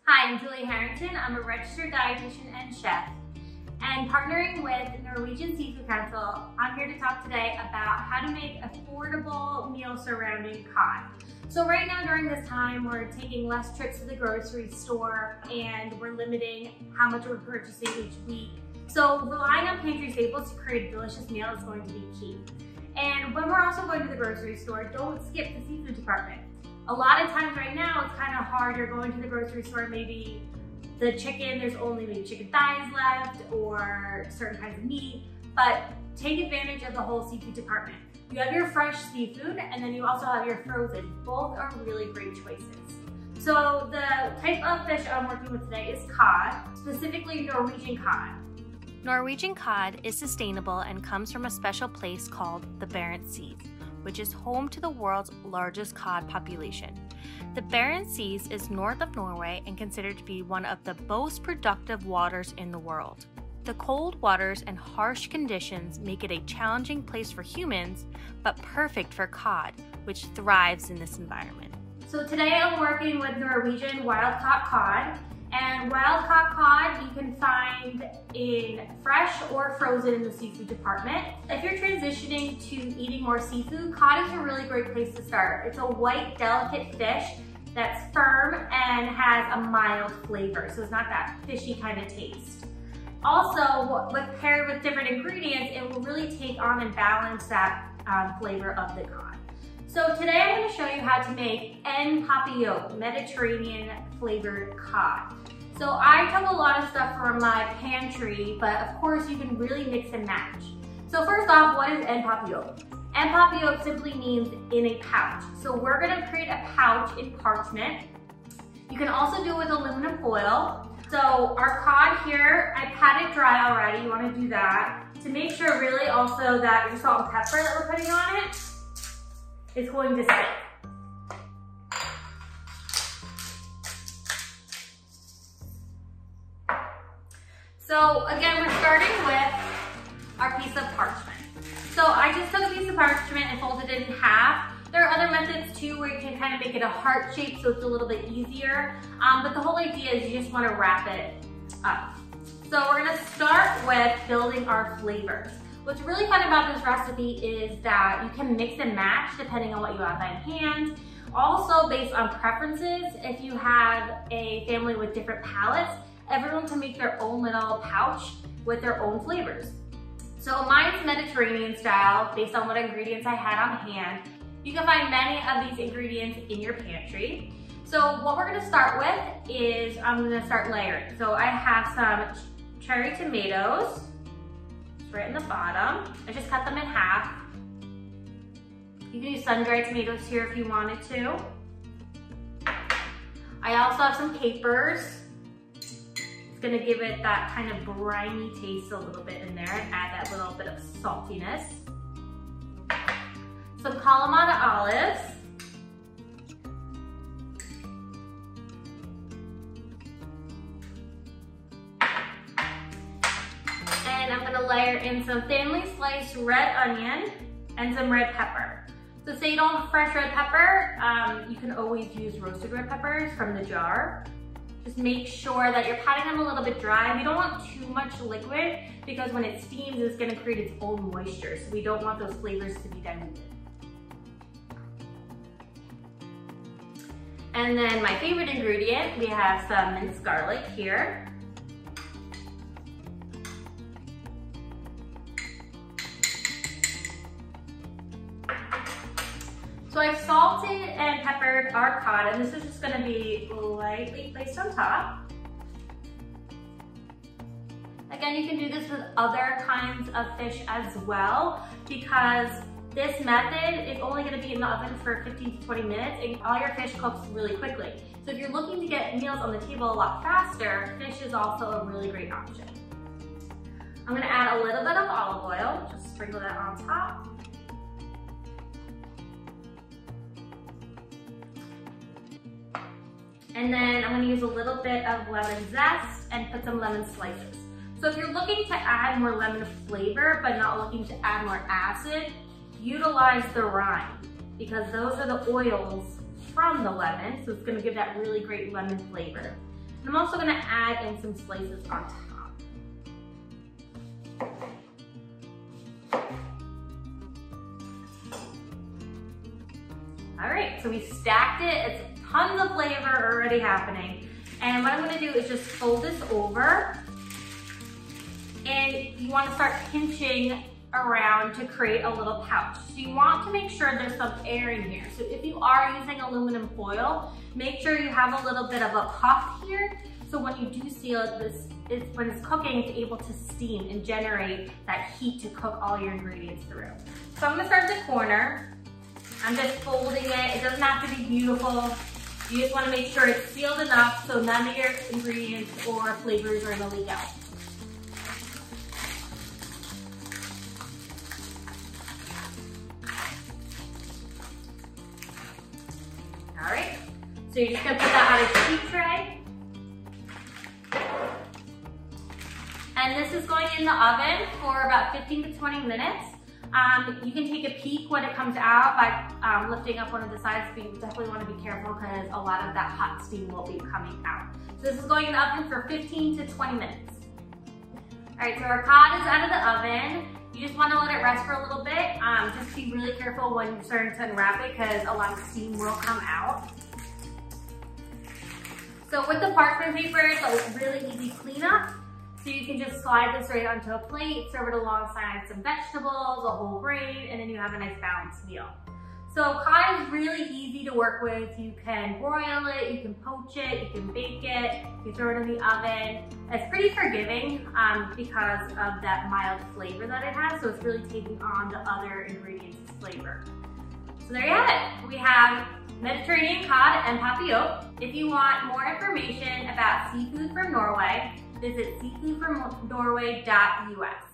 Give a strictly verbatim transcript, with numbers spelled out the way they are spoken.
Hi, I'm Julie Harrington. I'm a registered dietitian and chef. And partnering with Norwegian Seafood Council, I'm here to talk today about how to make affordable meals surrounding cod. So right now during this time, we're taking less trips to the grocery store and we're limiting how much we're purchasing each week. So relying on pantry staples to create a delicious meal is going to be key. And when we're also going to the grocery store, don't skip the seafood department. A lot of times right now, it's kind of hard. You're going to the grocery store, maybe the chicken, there's only maybe chicken thighs left or certain kinds of meat, but take advantage of the whole seafood department. You have your fresh seafood and then you also have your frozen. Both are really great choices. So the type of fish I'm working with today is cod, specifically Norwegian cod. Norwegian cod is sustainable and comes from a special place called the Barents Seas, which is home to the world's largest cod population. The Barents Seas is north of Norway and considered to be one of the most productive waters in the world. The cold waters and harsh conditions make it a challenging place for humans, but perfect for cod, which thrives in this environment. So today I'm working with Norwegian wild-caught cod. And wild-caught cod you can find in fresh or frozen in the seafood department. If you're transitioning to eating more seafood, cod is a really great place to start. It's a white, delicate fish that's firm and has a mild flavor, so it's not that fishy kind of taste. Also, with paired with different ingredients, it will really take on and balance that um, flavor of the cod. So today I'm going to show you how to make En Papillote, Mediterranean flavored cod. So I took a lot of stuff from my pantry, but of course you can really mix and match. So first off, what is En Papillote? En Papillote simply means in a pouch. So we're going to create a pouch in parchment. You can also do it with aluminum foil. So our cod here, I pat it dry already. You want to do that to make sure really also that your salt and pepper that we're putting on it is going to stick. So again, we're starting with our piece of parchment. So I just took a piece of parchment and folded it in half. There are other methods too where you can kind of make it a heart shape so it's a little bit easier. Um, but the whole idea is you just want to wrap it up. So we're going to start with building our flavors. What's really fun about this recipe is that you can mix and match depending on what you have on hand. Also based on preferences, if you have a family with different palates, everyone can make their own little pouch with their own flavors. So mine's Mediterranean style based on what ingredients I had on hand. You can find many of these ingredients in your pantry. So what we're gonna start with is I'm gonna start layering. So I have some cherry tomatoes. Right in the bottom. I just cut them in half. You can use sun-dried tomatoes here if you wanted to. I also have some capers. It's gonna give it that kind of briny taste a little bit in there and add that little bit of saltiness. Some Kalamata olives. And I'm gonna layer in some thinly sliced red onion and some red pepper. So say you don't have fresh red pepper, um, you can always use roasted red peppers from the jar. Just make sure that you're patting them a little bit dry. We don't want too much liquid because when it steams, it's gonna create its own moisture. So we don't want those flavors to be diluted. And then my favorite ingredient, we have some minced garlic here. So I've salted and peppered our cod, and this is just gonna be lightly placed on top. Again, you can do this with other kinds of fish as well, because this method is only gonna be in the oven for fifteen to twenty minutes, and all your fish cooks really quickly. So if you're looking to get meals on the table a lot faster, fish is also a really great option. I'm gonna add a little bit of olive oil, just sprinkle that on top. And then I'm gonna use a little bit of lemon zest and put some lemon slices. So if you're looking to add more lemon flavor, but not looking to add more acid, utilize the rind, because those are the oils from the lemon, so it's gonna give that really great lemon flavor. And I'm also gonna add in some slices on top. All right, so we stacked it. It's tons of flavor already happening. And what I'm gonna do is just fold this over. And you wanna start pinching around to create a little pouch. So you want to make sure there's some air in here. So if you are using aluminum foil, make sure you have a little bit of a puff here. So when you do seal it, this, it's, when it's cooking, it's able to steam and generate that heat to cook all your ingredients through. So I'm gonna start at the corner. I'm just folding it. It doesn't have to be beautiful. You just wanna make sure it's sealed enough so none of your ingredients or flavors are gonna leak out. All right, so you're just gonna put that on a sheet tray. And this is going in the oven for about fifteen to twenty minutes. Um, you can take a peek when it comes out by um, lifting up one of the sides, but you definitely want to be careful because a lot of that hot steam will be coming out. So this is going in the oven for fifteen to twenty minutes. All right, so our cod is out of the oven. You just want to let it rest for a little bit. Um, just be really careful when you're starting to unwrap it because a lot of steam will come out. So with the parchment paper, it's a really easy cleanup. So you can just slide this right onto a plate, serve it alongside some vegetables, a whole grain, and then you have a nice balanced meal. So cod is really easy to work with. You can broil it, you can poach it, you can bake it, you can throw it in the oven. It's pretty forgiving um, because of that mild flavor that it has, so it's really taking on the other ingredients' flavor. So there you have it. We have Mediterranean Cod En Papillote. If you want more information about seafood from Norway, visit seafood from norway dot U S.